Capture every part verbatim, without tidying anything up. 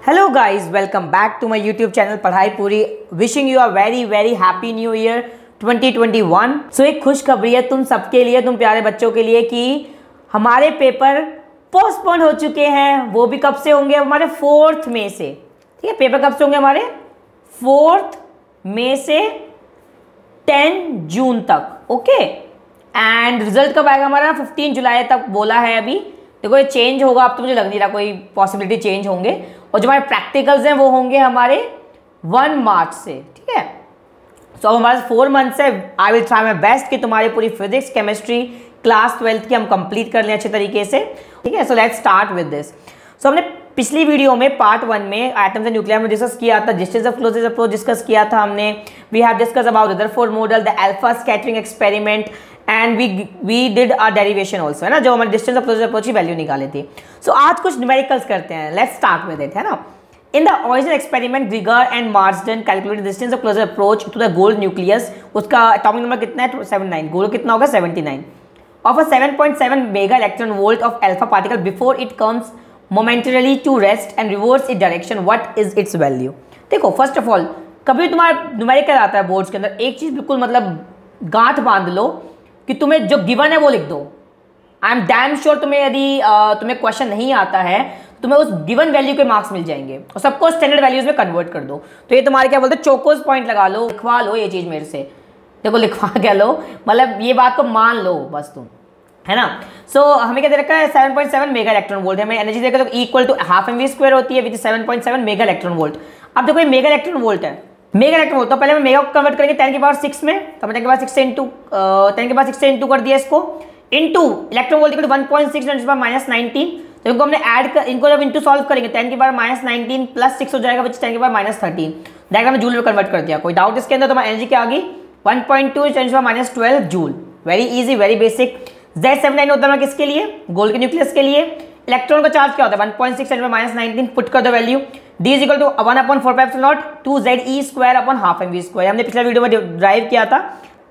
Hello guys, welcome back to my YouTube channel Padhai Puri. Wishing you a very very happy new year twenty twenty one. So एक खुशखबरी है तुम सबके लिए, तुम प्यारे बच्चों के लिए कि हमारे पेपर पोस्टपोन हो चुके हैं। वो भी कब से होंगे? हमारे फोर्थ मई से। ठीक है, पेपर कब से होंगे? हमारे फोर्थ मई से टेन जून तक। ओके, एंड रिजल्ट कब आएगा? हमारा फिफ्टीन जुलाई तक बोला है। अभी देखो ये चेंज होगा, अब तो मुझे लग नहीं रहा कोई पॉसिबिलिटी चेंज होंगे। और जो हमारे प्रैक्टिकल्स हैं वो होंगे हमारे वन मार्च से। ठीक है, सो अब हमारे फोर मंथ्स है। I will try my best कि तुम्हारी पूरी फिजिक्स केमिस्ट्री क्लास ट्वेल्थ की हम कंप्लीट कर लें अच्छे तरीके से। ठीक है, so let's start with this. So हमने पिछली वीडियो में पार्ट वन में एटम्स एंड न्यूक्लियर में डिस्कस किया था, distance of closest approach discuss किया था हमने। We have discuss about Rutherford model, the alpha scattering experiment, and we we did a derivation also, है ना, जो हमारे डिस्टेंस ऑफ क्लोजेस्ट अप्रोच की वैल्यू निकाली थी। सो so, आज कुछ न्यूमेरिकल्स करते हैं। लेट्स स्टार्ट विद इट, है ना। इन द ओरिजिनल एक्सपेरिमेंट ग्रीगर and Marsden calculated distance of closest approach to the gold nucleus. उसका एटॉमिक नंबर कितना है? Seventy nine. गोल्ड कितना होगा? Seventy nine. Of a seven point seven mega electron volt of alpha particle before it comes momentarily to rest and reverse it direction, what is its value? देखो, first of all कभी तुम्हारा numerical आता है boards के अंदर, एक चीज बिल्कुल मतलब गांठ बांध लो कि तुम्हें जो गिवन है वो लिख दो। आई एम डैम श्योर तुम्हें यदि uh, तुम्हें क्वेश्चन नहीं आता है तुम्हें उस गिवन वैल्यू के मार्क्स मिल जाएंगे और सबको स्टैंडर्ड वैल्यूज में कन्वर्ट कर दो। तो ये तुम्हारे क्या बोलते हैं, चोकोस पॉइंट लगा लो, लिखवा लो ये चीज मेरे से। देखो लिखवा क्या लो, मतलब ये बात को मान लो बस तुम, है ना। सो so, हमें क्या दे रखा है? Seven point seven mega electron volt. हमें एनर्जी देखा तो equal to half m v square होती है with seven point seven mega electron volt. अब देखो ये मेगा इलेक्ट्रॉन वोल्ट है, मेगा इलेक्ट्रॉन वोल्ट। तो पहले हम मेगा को कन्वर्ट करेंगे टेन की पावर सिक्स में, तो हमने टेन की पावर सिक्स से इंटू टेन की पावर सिक्स से इंटू कर दिया इसको, into electron volt equal to one point six ten की पावर माइनस नाइनटीन। तो इनको हमने ऐड कर, इनको जब इंटू सॉल्व करेंगे टेन की power minus nineteen plus six हो जाएगा, विच टेन की पावर माइनस थर्टीन। डायरेक्ट हमने जूल में कन्वर्ट कर दिया। कोई डाउट इसके अंदर? तो हमारी एनर्जी क्या आ गई? वन पॉइंट टू टेन की power minus twelve joule. Very easy, very basic. Z seventy nine होता है किसके लिए? गोल्ड के न्यूक्लियस के लिए। इलेक्ट्रॉन का चार्ज क्या होता है? वन पॉइंट सिक्स टेन की पावर माइनस नाइनटीन। पुट कर दो value, d is equal to one upon four pi epsilon naught two z e square upon half m v square. हमने पिछले वीडियो में ड्राइव किया था।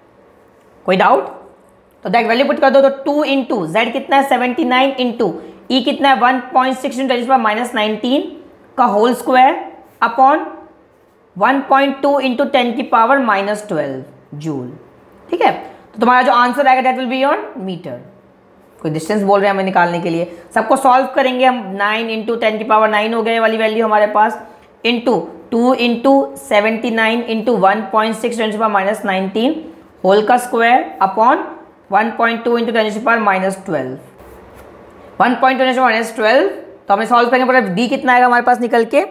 कोई डाउट? तो दैट वैल्यू पुट कर दो। तो टू इंटू जेड कितना है? सेवेंटी नाइन इंटू ई कितना है? वन पॉइंट सिक्स टेन की पावर माइनस नाइनटीन का whole square upon one point two into ten की पावर माइनस ट्वेल्व जूल। ठीक है, तो तुम्हारा जो आंसर आएगा that will be on metre. कोई डिस्टेंस बोल रहे हैं हमें निकालने के लिए, सबको सॉल्व करेंगे हम। नाइन इंटू टेन की पावर नाइन हो गए वाली वैल्यू हमारे पास, into two into seventy nine into one point six ten की पावर माइनस नाइनटीन होल का square upon one point two into ten की power minus twelve. One point two minus twelve, तो हमें सॉल्व करेंगे पर D कितना आएगा हमारे पास निकल के?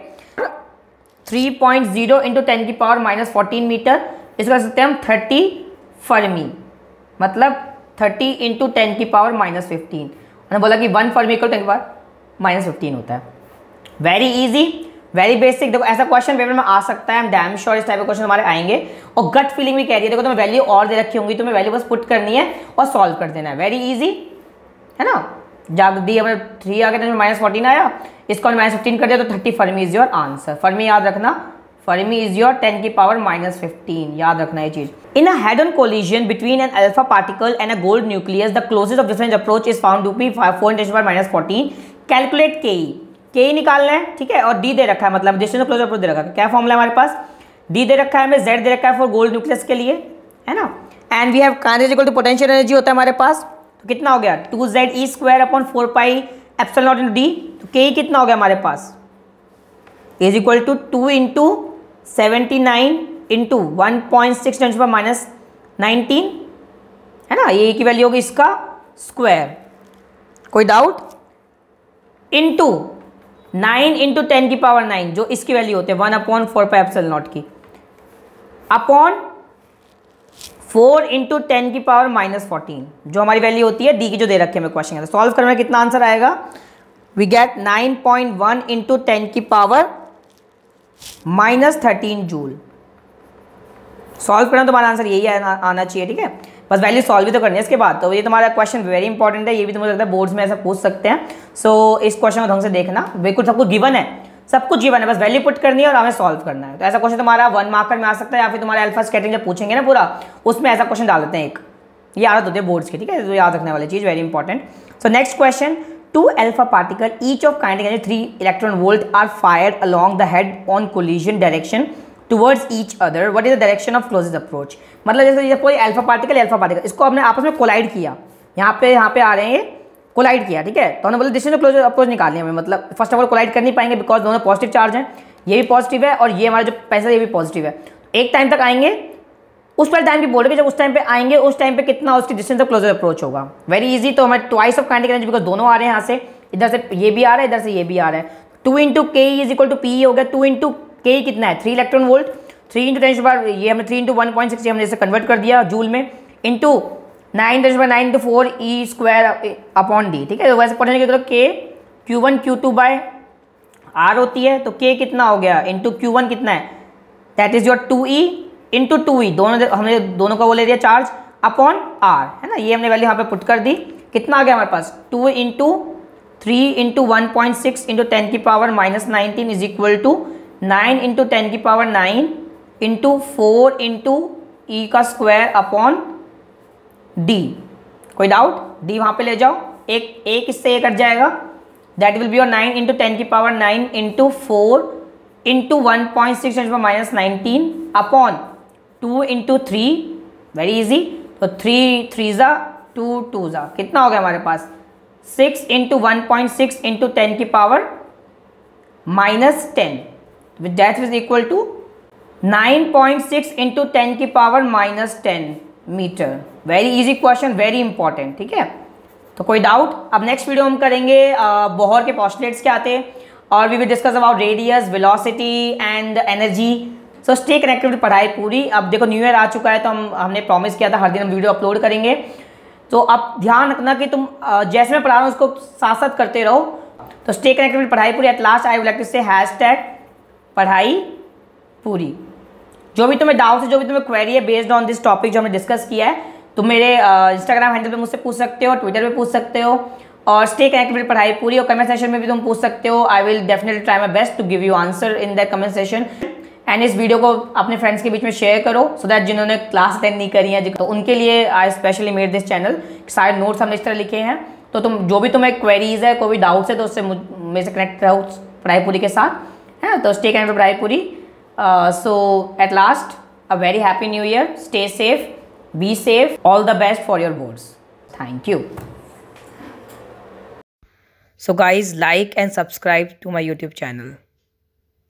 Three point zero into ten की पावर माइनस फोर्टीन मीटर। इसको कर सकते हैं हम थर्टी फर्मी, मतलब थर्टी इंटू टेन की पावर माइनस फिफ्टीन। मैंने बोला कि वन फर्मी इक्वल टेन की पावर माइनस फिफ्टीन होता है। Very easy, very basic. देखो ऐसा क्वेश्चन पेपर में आ सकता है, आई एम डैम श्योर इस टाइप के क्वेश्चन हमारे आएंगे। और गट फीलिंग भी कह रही है, देखो तुम्हें वैल्यू और दे रखी होंगी, तुम्हें वैल्यू बस पुट करनी है और सॉल्व कर देना है। वेरी इजी, है ना। जब दी हमें थ्री आ गया माइनस फोर्टीन आया, इसको माइनस फिफ्टीन कर दिया तो thirty fermi is your answer. Fermi याद रखना, फर्मी इज योर टेन की पावर माइनस फिफ्टीन, याद रखना ये चीज। In a head on collision between an alpha particle and a gold nucleus the closest of difference approach is found to be four ten की power minus fourteen. Calculate K E, के ई निकालना है। ठीक है, और डी दे रखा है, मतलब डिस्टेंस ऑफ क्लोजेस्ट अप्रोच दे रखा है। क्या फॉर्मूला है हमारे पास? डी दे रखा है हमें, जेड दे रखा है फॉर गोल्ड न्यूक्लियस के लिए, है ना। And we have kinetic equal to potential energy होता है हमारे पास। तो कितना हो गया? Two z e square upon four pi epsilon naught into d. तो के ई कितना हो गया हमारे पास? Is equal to two into seventy nine into one point six ten की पावर माइनस नाइनटीन, है ना। ये की वैल्यू होगी इसका स्क्वायर। कोई doubt? Into nine into ten की पावर नाइन, जो इसकी वैल्यू होती है one upon four pi epsilon naught की, अपॉन फोर इंटू टेन की पावर माइनस फोर्टीन, जो हमारी वैल्यू होती है डी की, जो दे रखे हमें क्वेश्चन। सॉल्व करने में कितना आंसर आएगा? We get nine point one into ten की power minus thirteen joule. Solve करना तुम्हारा आंसर यही आना, आना चाहिए। ठीक है, बस वैल्यू सॉल्व भी तो करनी है इसके बाद। तो ये तुम्हारा क्वेश्चन वेरी इंपॉर्टेंट है, ये भी तुम्हें लगता है बोर्ड्स में ऐसा पूछ सकते हैं। सो so, इस क्वेश्चन को ढंग से देखना, बिल्कुल सब कुछ गिवन है, सब कुछ गिवन है, बस वैल्यू पुट करनी है और हमें सॉल्व करना है। तो ऐसा क्वेश्चन तुम्हारा वन मार्कर में आ सकता है, या फिर तुम्हारे अल्फा स्कैटरिंग जब पूछेंगे ना पूरा, उसमें ऐसा क्वेश्चन डाल देते हैं एक। ये आदत होती है बोर्ड्स की, ठीक है, तो याद रखने वाली चीज, very important. So next question, two alpha particle each of kinetic energy three electron volt are fired along the head on collision direction towards each other. What is the direction of closest approach? मतलब जैसे ये कोई alpha particle alpha particle इसको आपने आपस में collide किया, यहाँ पे यहाँ पे आ रहे हैं ये कोलाइड किया, ठीक है, तो हमने बोला डिस्टेंस ऑफ क्लोजेस्ट अप्रोच निकालनी है हमें, मतलब फर्स्ट ऑफ ऑल कोलाइड कर नहीं पाएंगे बिकॉज दोनों पॉजिटिव चार्ज हैं, ये भी पॉजिटिव है और ये हमारा जो पैसा ये भी पॉजिटिव है। एक टाइम तक आएंगे, उस पर टाइम भी बोल रहे जब उस टाइम पे आएंगे उस टाइम पे कितना उसकी डिस्टेंस ऑफ क्लोजर अप्रोच होगा। वेरी इजी, तो हमारे twice of kinetic energy because दोनों आ रहे हैं यहाँ से, इधर से ये भी आ रहा है इधर से ये भी आ रहा है, two into K is equal to P हो गया, टू इंटू के कितना है three electron volt, three into ten बार ये हमने three into one point six हमने इसे कन्वर्ट कर दिया जूल में, इंटू नाइन टेन बार nine into four e square upon d, ठीक है। तो वैसे पढ़ने के k q one q two by r होती है, तो के कितना हो गया इंटू क्यू वन कितना है that is your two e into two e, दोनों हमने दोनों का वो ले दिया चार्ज अपॉन आर, है ना, ये हमने वैल्यू यहाँ पे पुट कर दी, कितना आ गया हमारे पास two into three into one point six into ten की power minus nineteen is equal to nine into ten की power nine into four into e का स्क्वायर अपॉन डी। कोई डाउट? डी वहाँ पे ले जाओ, एक एक इससे ये कट जाएगा, that will be your nine into ten की power nine into four into one point six minus nineteen upon two into three, very easy, तो थ्री थ्री ज़ा टू टू ज़ा कितना हो गया हमारे पास six into one point six into ten की power minus ten, with that is equal to nine point six into ten की power minus ten metre. Very easy question, very important, ठीक है। तो कोई डाउट? अब नेक्स्ट वीडियो हम करेंगे Bohr के पोस्टुलेट्स क्या आते हैं और we will discuss about radius, velocity and energy. So stay connected with Padhai Puri. अब देखो न्यू ईयर आ चुका है तो हम हमने प्रॉमिस किया था हर दिन हम वीडियो अपलोड करेंगे, तो अब ध्यान रखना कि तुम जैसे मैं पढ़ा रहा हूँ उसको साथ साथ करते रहो। तो stay connected with Padhai Puri. At last I would like to say hashtag Padhai Puri. जो भी तुम्हें डाउट है, जो भी तुम्हें क्वेरी है बेस्ड ऑन दिस टॉपिक जो हमने डिस्कस किया है, तुम मेरे इंस्टाग्राम हैंडल पे मुझसे पूछ सकते हो, ट्विटर पे पूछ सकते हो, और स्टे कनेक्टेड विद पढ़ाई पूरी, और कमेंट सेशन में भी तुम पूछ सकते हो। I will definitely try my best to give you answer in that comment session. And इस वीडियो को अपने फ्रेंड्स के बीच में शेयर करो सो दैट जिन्होंने क्लास अटेंड नहीं करी है तो उनके लिए I specially made this channel. सारे नोट्स हमने इस तरह लिखे हैं, तो तुम जो भी तुम्हें क्वेरीज है, कोई भी डाउट्स है, तो उससे मेरे से कनेक्ट रहो पढ़ाई पूरी के साथ, है। तो stay connected Padhai Puri. So at last a very happy new year, stay safe, be safe, all the best for your boards. Thank you. So guys, like and subscribe to my YouTube channel.